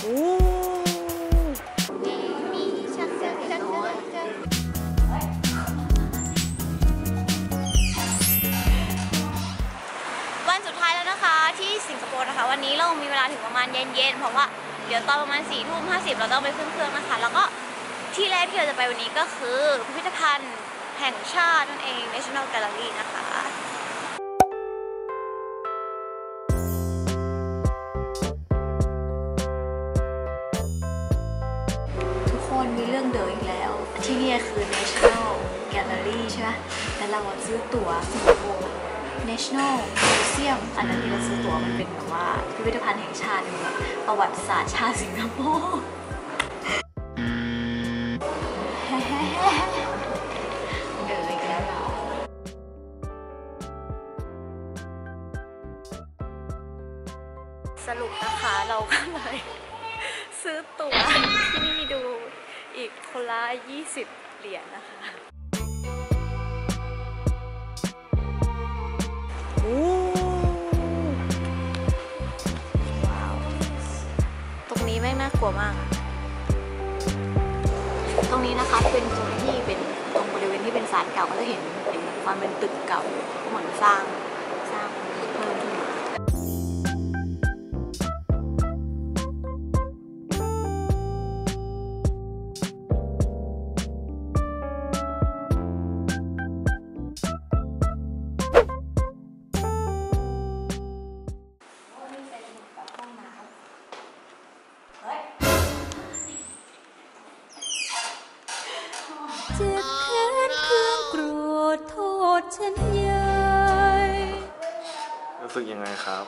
วันสุดท้ายแล้วนะคะที่สิงคโปร์นะคะวันนี้เรามีเวลาถึงประมาณเย็นๆเพราะว่าเดี๋ยวตอนประมาณ4:50เราต้องไปขึ้นเครื่องนะคะแล้วก็ที่แรกที่เราจะไปวันนี้ก็คือพิพิธภัณฑ์แห่งชาตินั่นเอง National Gallery นะคะทุกคนมีเรื่องเดิมอีกแล้วที่นี่คือ National Gallery ใช่ไหมแต่เราซื้อตั๋วสิงคโปร์ National Museum อันนั้นที่เราซื้อตั๋วมันเป็นแบบว่าพิพิธภัณฑ์แห่งชาติแบบประวัติศาสตร์ชาติสิงคโปร์อีกแล้วเราสรุปนะคะเราก็เลยซื้อตั๋วที่นี่ดูอีกคนละ20 เหรียญนะคะว้าวตรงนี้แม่งน่ากลัวมากตรงนี้นะคะเป็นตรงที่เป็นตรงบริเวณที่เป็นศาลเก่าก็จะเห็นความเป็นตึกเก่าเหมือนสร้างเพิ่มขึ้นมาเจ็บแค้นเครื่องโกรธโทษฉันใหญ่รู้สึกยังไงครับ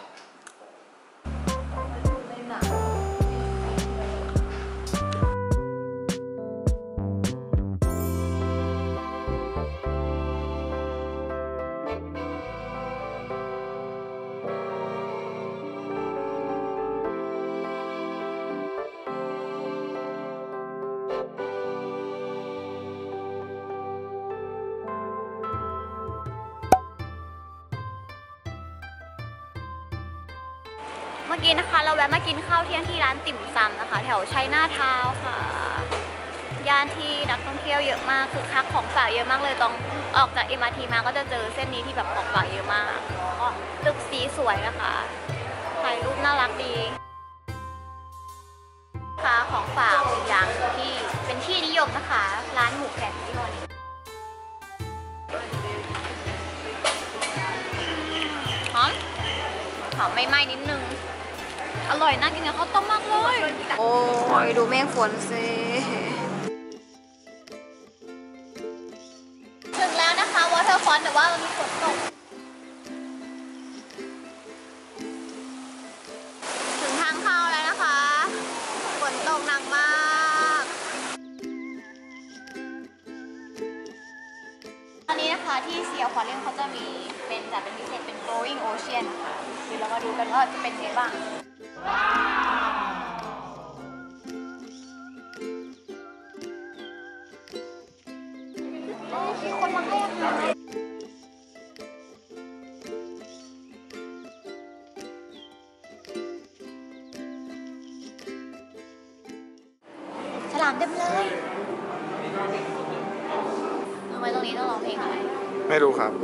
เมื่อกี้นะคะเราแวะมากินข้าวเที่ยงที่ร้านติ่มซำนะคะแถวชัยนาทาวน์ค่ะย่านที่นักท่องเที่ยวเยอะมากคือคักของฝากเยอะมากเลยตรงออกจาก MRT มาก็จะเจอเส้นนี้ที่แบบของฝากเยอะมากก็ตึกสีสวยนะคะถ่ายรูปน่ารักดีค่ะของฝากอีกอย่างที่เป็นที่นิยมนะคะร้านหมูแผ่นที่วันนี้หอมไหม้ๆนิดนึงอร่อยน่ากินกับข้าวต้มมากเลยโอ้ยดูเมฆฝนสิถึงแล้วนะคะวอเตอร์ฟอนต์แต่ว่ามันมีฝนตกถึงทางเข้าแล้วนะคะฝนตกหนักมากอันนี้นะคะที่เซียควาเรียมเขาจะมีเป็นจัดเป็นพิเศษเป็น Glowing Ocean นะคะเดี๋ยวเรามาดูกันว่าจะเป็นไงบ้างมีคนมาให้อาหารฉลามเต็มเลยทำไมตรงนี้ต้องร้องเพลงอะไรไม่รู้ครับ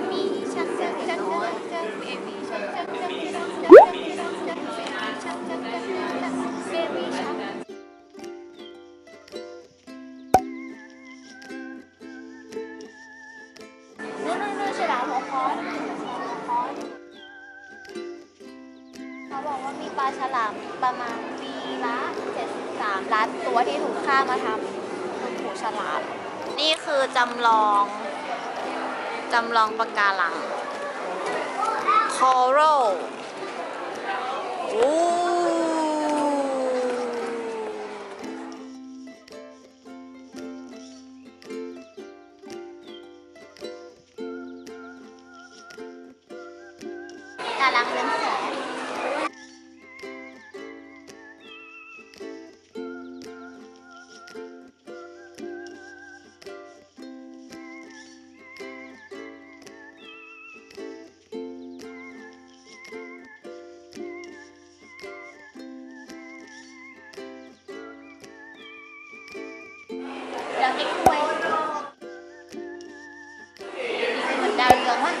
เขาบอกว่ามีปลาฉลามประมาณปีละ73 ล้านตัวที่ถูกฆ่ามาทำเป็นหูฉลามนี่คือจำลองปะการัง Coral กำลังเรืองแสงเด็กด้วยเหมือนดาวเรืองวะ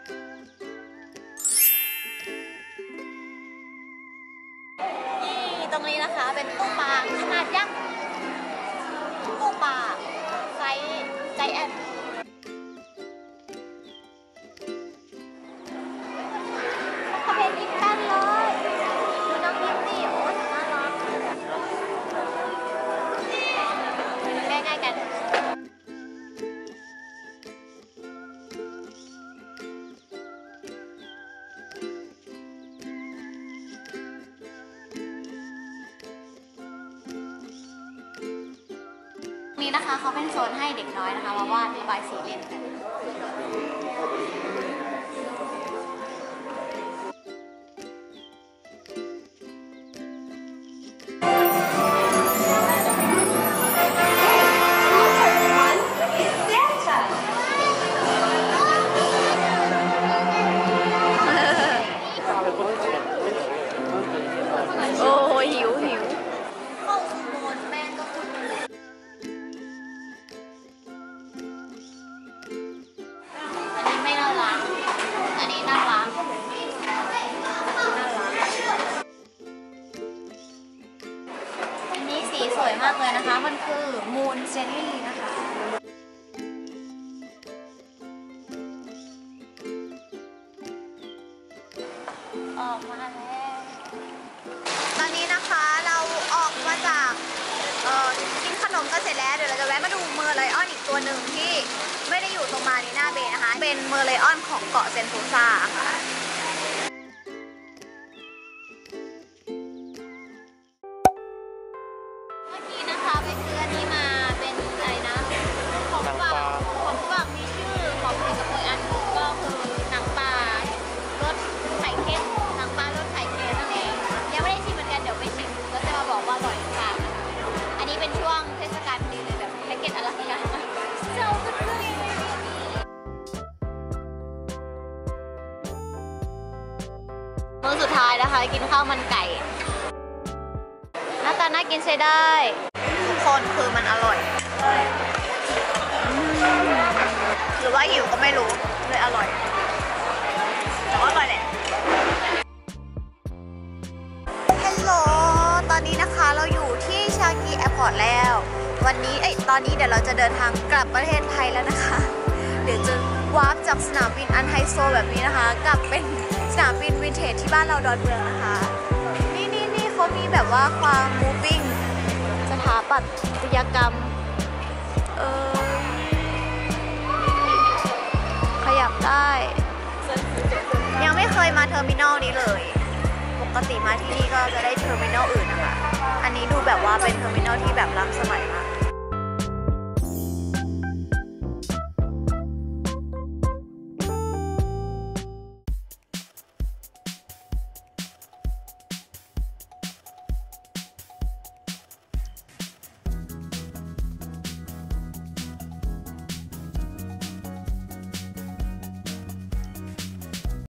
นี่ตรงนี้นะคะเป็นตู้ปลาขนาดยักษ์ตู้ปลาไซส์ใจแอนเขาเป็นยิ้มแป้นเลยดูน้องยิ้มดิโอ้ยน่ารักใกล้ๆกันนี่นะคะเขาเป็นโซนให้เด็กน้อยนะคะมาวาดระบายสีเล่นกันโอ้หิวเข้าสู่โซนแม่ก็คืออันนี้ไม่น่ารักอันนี้น่ารักอันนี้สีสวยมากเลยนะคะมันคือมูนเจลลี่นะคะออกมาแล้วตอนนี้นะคะเราออกมาจากกินขนมกันเสร็จแล้วเดี๋ยวเราจะแวะมาดูเมอร์ไลออนอีกตัวหนึ่งที่ไม่ได้อยู่ตรงมารีน่าเบย์นะคะเป็นเมอร์ไลออนของเกาะเซนโตซาค่ะเมื่อกี้นะคะไปซื้ออันนี้มาเป็นอะไรนะของฝากมีชื่อของสิงคโปร์อันก็คือหนังปลารสไข่เค็มหนังปลารสไข่เค็มนั่นเองยังไม่ได้ชิมเหมือนกันเดี๋ยวไปชิมแล้วจะมาบอกว่าอร่อยหรือเปล่าอันนี้เป็นช่วงเทศกาลพอดีเลยแบบแพ็กเกจอลังการมื้อสุดท้ายนะคะกินข้าวมันไก่หน้าตาน่ากินใช้ได้ทุกคนคือมันอร่อยหรือว่าหิวก็ไม่รู้เลยอร่อยแต่ว่าอร่อยแหละฮัลโหลตอนนี้นะคะเราอยู่ที่ชากีแอร์พอร์ตแล้วตอนนี้เดี๋ยวเราจะเดินทางกลับประเทศไทยแล้วนะคะเดี๋ยวจะวาร์ปจากสนามบินอันไฮโซแบบนี้นะคะกลับเป็นสนามบินวินเทจที่บ้านเราดอนเมืองนะคะนี่เขามีแบบว่าความ moving สถาปัตยกรรมขยับได้ยังไม่เคยมาเทอร์มินอลนี้เลยปกติมาที่นี่ก็จะได้เทอร์มินอลอื่นนะคะอันนี้ดูแบบว่าเป็นเทอร์มินอลที่แบบล้ำสมัยมาก